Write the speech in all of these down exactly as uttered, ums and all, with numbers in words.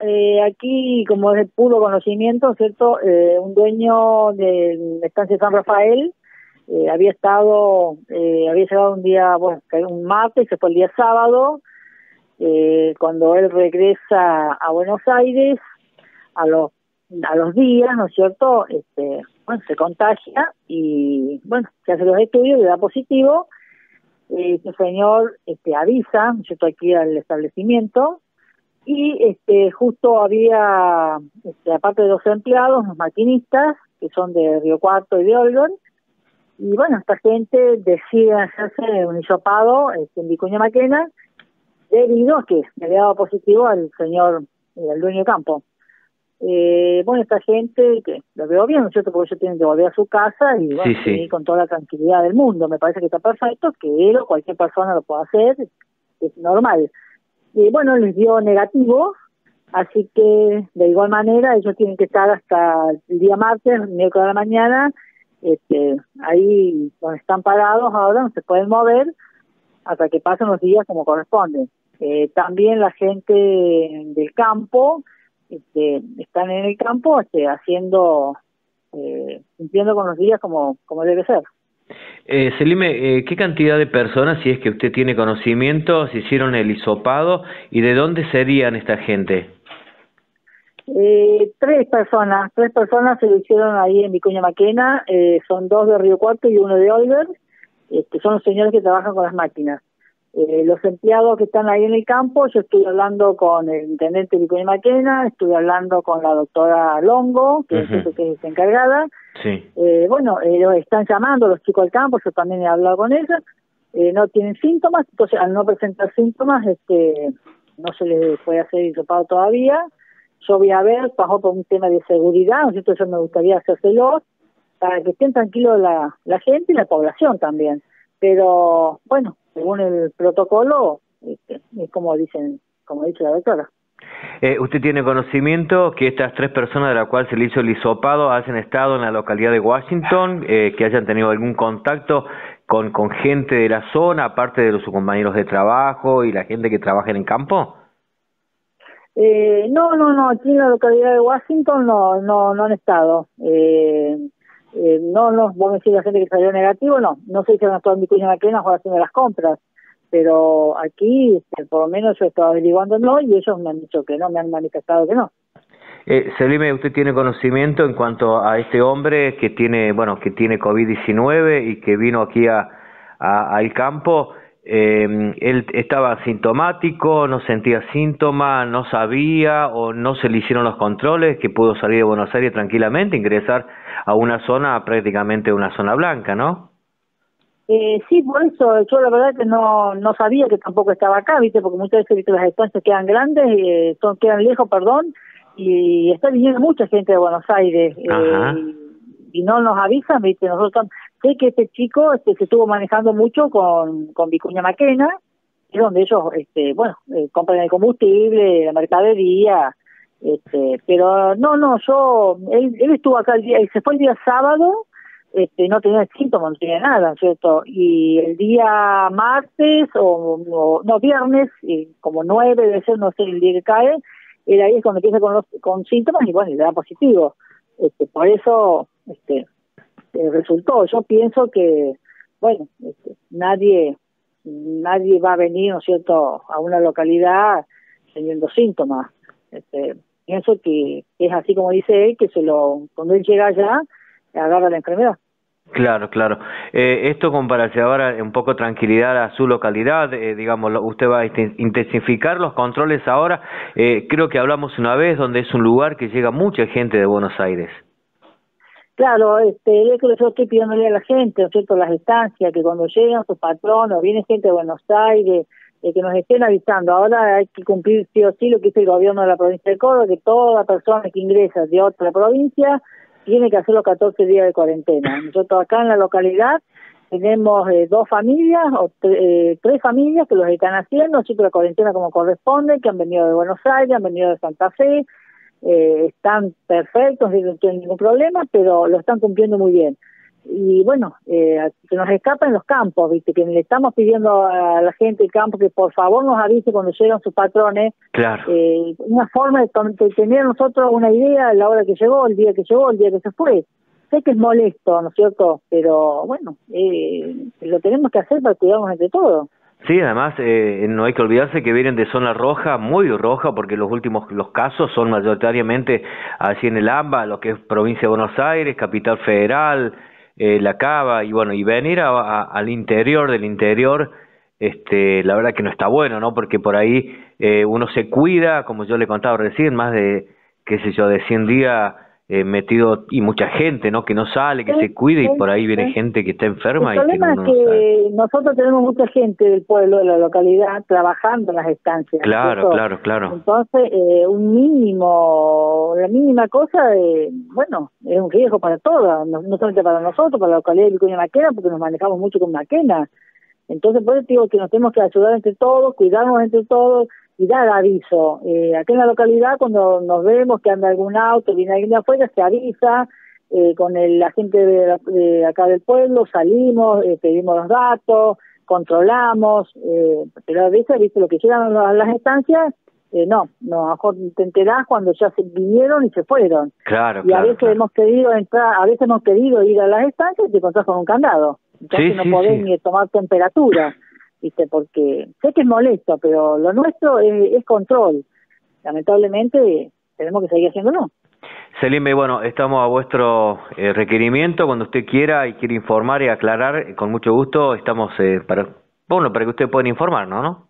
eh, aquí, como es de puro conocimiento, ¿cierto? Eh, un dueño de la estancia San Rafael eh, había estado, eh, había llegado un día, bueno, un martes, se fue el día sábado, eh, cuando él regresa a Buenos Aires, a los a los días, ¿no es cierto? Este, bueno, se contagia y, bueno, se hace los estudios, le da positivo. Eh, el señor este, avisa, yo estoy aquí al establecimiento, y este justo había, este, aparte de los empleados, los maquinistas, que son de Río Cuarto y de Olver, y bueno, esta gente decide hacerse un hisopado este, en Vicuña Maquena, debido a que le había dado positivo al señor, eh, al dueño de campo. Eh, bueno, esta gente, que lo veo bien, ¿no es cierto? Porque ellos tienen que volver a su casa y bueno, Sí, sí. seguir con toda la tranquilidad del mundo. Me parece que está perfecto, que él o cualquier persona lo pueda hacer, es normal. Y bueno, les dio negativo, así que de igual manera ellos tienen que estar hasta el día martes, miércoles de la mañana, este, ahí donde están parados ahora, no se pueden mover hasta que pasen los días como corresponde. Eh, también la gente del campo, este, están en el campo este, haciendo, eh, cumpliendo con los días como, como debe ser. Eh, Selime, eh, ¿qué cantidad de personas, si es que usted tiene conocimiento, se hicieron el hisopado y de dónde serían esta gente? Eh, tres personas, tres personas se lo hicieron ahí en Vicuña Maquena, eh, son dos de Río Cuarto y uno de Olver, este, son los señores que trabajan con las máquinas. Eh, los empleados que están ahí en el campo, yo estuve hablando con el intendente de Vicuña Maquena, estuve hablando con la doctora Longo, que Uh-huh. es, que es encargada. Sí. Eh, bueno, ellos están llamando los chicos del campo, yo también he hablado con ellos, eh, no tienen síntomas, entonces al no presentar síntomas, este, no se les puede hacer hisopado todavía. Yo voy a ver, pasó por un tema de seguridad, ¿no es cierto? Yo me gustaría hacérselo para que estén tranquilos la, la gente y la población también. Pero, bueno, según el protocolo, este, es como dicen, como dice la doctora. Eh, ¿Usted tiene conocimiento que estas tres personas de las cuales se le hizo el hisopado hayan estado en la localidad de Washington, eh, que hayan tenido algún contacto con, con gente de la zona, aparte de los, sus compañeros de trabajo y la gente que trabaja en el campo? Eh, no, no, no, aquí en la localidad de Washington no, no, no han estado. Eh, eh, no, no, vos me decís la gente que salió negativo, no, no sé si han estado en Vicuña Maquena o haciendo las compras, pero aquí, este, por lo menos yo estaba averiguando no, y ellos me han dicho que no, me han manifestado que no. Eh, Selime, ¿usted tiene conocimiento en cuanto a este hombre que tiene, bueno, que tiene COVID diecinueve y que vino aquí a, a, al campo? Eh, ¿Él estaba asintomático, no sentía síntomas, no sabía o no se le hicieron los controles, que pudo salir de Buenos Aires tranquilamente, ingresar a una zona, prácticamente una zona blanca, ¿no? Eh, sí, por eso, yo la verdad que no no sabía que tampoco estaba acá, ¿viste? Porque muchas veces ¿viste? Las estancias quedan grandes, eh, son, quedan lejos, perdón, y está viniendo mucha gente de Buenos Aires, eh, Ajá. y, y no nos avisan, ¿viste? Nosotros, sé que este chico este, se estuvo manejando mucho con, con Vicuña Maquena, es donde ellos, este, bueno, eh, compran el combustible, la mercadería, este, pero no, no, yo, él, él estuvo acá el día, él se fue el día sábado, este, no tenía síntomas, no tenía nada, ¿cierto? Y el día martes, o, o no, viernes, y como nueve debe ser, no sé, el día que cae, él ahí es cuando empieza con los con síntomas y bueno, y le da positivo. Este, por eso, este, eh, resultó. Yo pienso que, bueno, este, nadie, nadie va a venir, ¿no es cierto?, a una localidad teniendo síntomas. Este, pienso que es así como dice él, que se lo, cuando él llega allá, agarra la enfermedad. Claro, claro. Eh, esto como para llevar a- un poco tranquilidad a su localidad, eh, digamos, lo- usted va a inten- intensificar los controles ahora. Eh, creo que hablamos una vez donde es un lugar que llega mucha gente de Buenos Aires. Claro, este, es que yo estoy pidiéndole a la gente, ¿no es cierto?, las estancias, que cuando llegan sus patronos, viene gente de Buenos Aires, eh, que nos estén avisando. Ahora hay que cumplir sí o sí lo que dice el gobierno de la provincia de Córdoba, que toda persona que ingresa de otra provincia tiene que hacer los catorce días de cuarentena. Nosotros acá en la localidad tenemos eh, dos familias, o eh, tres familias que los están haciendo, así que la cuarentena como corresponde, que han venido de Buenos Aires, han venido de Santa Fe, eh, están perfectos, no tienen ningún problema, pero lo están cumpliendo muy bien. y bueno, eh, se nos escapa en los campos, viste, que le estamos pidiendo a la gente del campo que por favor nos avise cuando llegan sus patrones. Claro. Eh, una forma de, de tener nosotros una idea a la hora que llegó, el día que llegó, el día que se fue. Sé que es molesto, ¿no es cierto? Pero bueno, eh, lo tenemos que hacer para cuidarnos entre todos. Sí, además eh, no hay que olvidarse que vienen de zona roja, muy roja, porque los últimos los casos son mayoritariamente así en el AMBA, lo que es provincia de Buenos Aires, Capital Federal, eh, La Cava, y bueno, y venir a, a, al interior del interior, este, la verdad que no está bueno, ¿no? Porque por ahí eh, uno se cuida, como yo le contaba recién, más de, qué sé yo, de cien días eh, metido, y mucha gente, ¿no? Que no sale, que Sí, se cuida, sí, y por ahí viene sí. gente que está enferma El y que problema uno es no sabe. que nosotros tenemos mucha gente del pueblo, de la localidad, trabajando en las estancias. Claro, ¿cierto? claro, claro. Entonces, eh, un mínimo, la mínima cosa, eh, bueno, es un riesgo para todas, no, no solamente para nosotros, para la localidad de Vicuña Maquena, porque nos manejamos mucho con Maquena. Entonces, por eso digo que nos tenemos que ayudar entre todos, cuidarnos entre todos y dar aviso. Eh, aquí en la localidad, cuando nos vemos que anda algún auto, viene alguien de afuera, se avisa. Eh, con el, la gente de, de acá del pueblo salimos, eh, pedimos los datos, controlamos, eh, pero a veces, viste, lo que llegan a las estancias, eh, no, no, a lo mejor te enterás cuando ya se vinieron y se fueron. Claro, y claro, a veces claro. hemos querido entrar, a veces hemos querido ir a las estancias y te encontrás con un candado. Entonces Sí, no sí, podés sí. ni tomar temperatura, viste, porque sé que es molesto, pero lo nuestro es, es control. Lamentablemente tenemos que seguir haciéndolo. Selime, bueno, estamos a vuestro eh, requerimiento cuando usted quiera y quiere informar y aclarar, eh, con mucho gusto estamos eh, para, bueno, para que usted pueda informarnos, ¿no?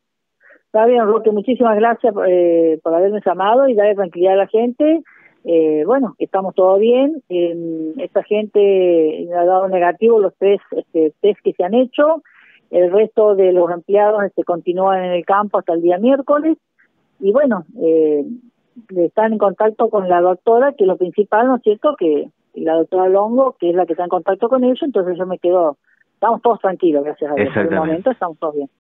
Está bien, Roque, muchísimas gracias eh, por haberme llamado y darle tranquilidad a la gente. Eh, bueno, estamos todo bien. Eh, esta gente ha dado negativo los tres este, test que se han hecho. El resto de los empleados este, continúan en el campo hasta el día miércoles. Y bueno, eh, están en contacto con la doctora, que es lo principal, ¿no es cierto? Que la doctora Longo, que es la que está en contacto con ellos, entonces yo me quedo, estamos todos tranquilos, gracias a Dios. Por el Exactamente. momento estamos todos bien.